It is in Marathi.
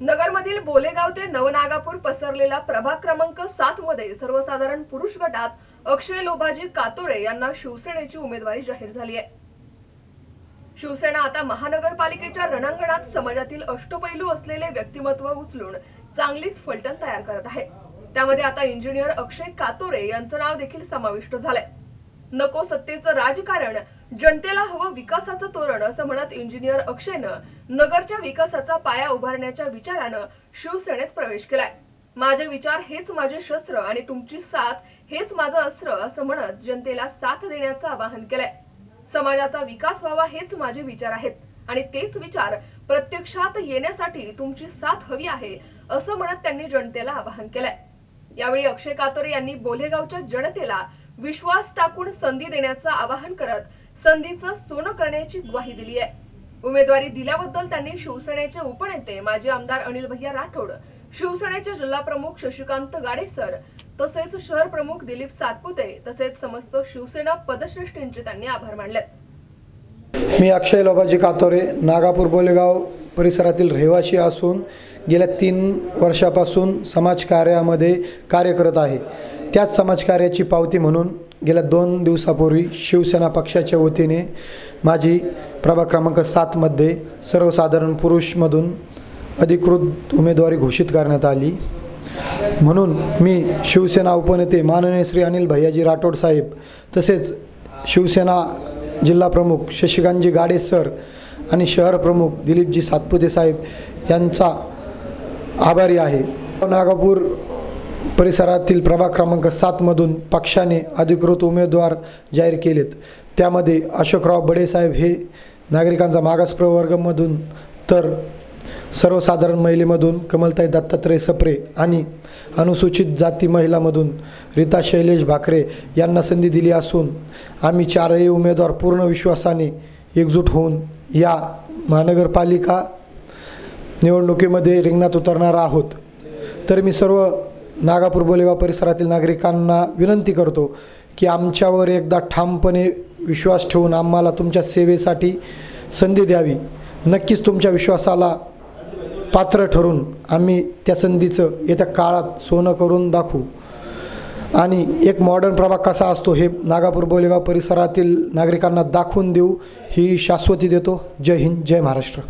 नगरमधील बोलेगाव ते नवनागापूर पसरलेला प्रभाग क्रमांक 7 मध्ये सर्वसाधारण पुरुष गटात अक्षय लोभाजी कातोरे यांना शिवसेनेची उमेदवारी जाहीर झाली आहे। शिवसेना आता महानगरपालिकेच्या रणांगणात समाजातील अष्टपैलू असलेले व्यक्तिमत्व उचलून चांगलीच फलटण तयार करत आहे। त्यामध्ये आता इंजिनियर अक्षय कातोरे यांचं नाव देखील समाविष्ट झालंय। नको सत्तेचं राजकारण, जनतेला हवं विकासाचं तोरण असं म्हणत इंजिनियर अक्षयनं नगरच्या विकासाचा पाया उभारण्याच्या विचारानं शिवसेनेत प्रवेश केलाय। माझे विचार हेच माझे शस्त्र आणि तुमची साथ हेच माझं अस्त्र असं म्हणत जनतेला साथ देण्याचं आवाहन केलंय। समाजाचा विकास व्हावा हेच माझे विचार आहेत आणि तेच विचार प्रत्यक्षात येण्यासाठी तुमची साथ हवी आहे असं म्हणत त्यांनी जनतेला आवाहन केलंय। यावेळी अक्षय कातोरे यांनी बोलेगावच्या जनतेला विश्वास टाकून संधी देण्याचं आवाहन करत संधीचं सोनं करण्याची ग्वाही दिली आहे। उमेदवारी दिल्याबद्दल त्यांनी शिवसेनेचे उपनेते माजी आमदार अनिल भैया राठोड, शिवसेनेचे जिल्हा प्रमुख शशिकांत गाडेसर तसेच शहर प्रमुख दिलीप सातपुते तसेच समस्त शिवसेना पदश्रेष्ठींचे त्यांनी आभार मानले। मी अक्षय लोभाजी कातोरे नागापूर बोलेगाव परिसरातील रहिवासी असून गेल्या 3 वर्षापासून समाजकार्यामध्ये कार्य करत आहे। त्याच समाजकार्याची पावती म्हणून गेल्या 2 दिवसापूर्वी शिवसेना पक्षाच्या वतीने माझी प्रभाग क्रमांक 7 मध्ये सर्वसाधारण पुरुषमधून अधिकृत उमेदवारी घोषित करण्यात आली। म्हणून मी शिवसेना उपनेते माननीय श्री अनिल भैयाजी राठोड साहेब तसेच शिवसेना जिल्हा प्रमुख शशिकांतजी गाडे सर आणि शहर प्रमुख दिलीपजी सातपुते साहेब यांचा आभारी आहे। नागापूर परिसरातील प्रभाग क्रमांक 7 मधून पक्षाने अधिकृत उमेदवार जाहीर केलेत। त्यामध्ये अशोकराव बडे साहेब हे नागरिकांचा मागास प्रवर्गामधून तर सर्वसाधारण महिलेमधून कमलताई दत्तात्रय सप्रे आणि अनुसूचित जाती महिलामधून रीता शैलेश भाकरे यांना संधी दिली असून आम्ही 4ही उमेदवार पूर्ण विश्वासाने एकजूट होऊन या महानगरपालिका निवडणुकीमध्ये रिंगणात उतरणार आहोत। तर मी सर्व नागापूर बोलेगाव परिसरातील नागरिकांना विनंती करतो की आमच्यावर एकदा ठामपणे विश्वास ठेवून आम्हाला तुमच्या सेवेसाठी संधी द्यावी। नक्कीच तुमच्या विश्वासाला पात्र ठरून आम्ही त्या संधीचं येत्या काळात सोनं करून दाखवू आणि एक मॉडर्न प्रभाग कसा असतो हे नागापूर बोलेगाव परिसरातील नागरिकांना दाखवून देऊ ही शाश्वती देतो। जय हिंद, जय महाराष्ट्र।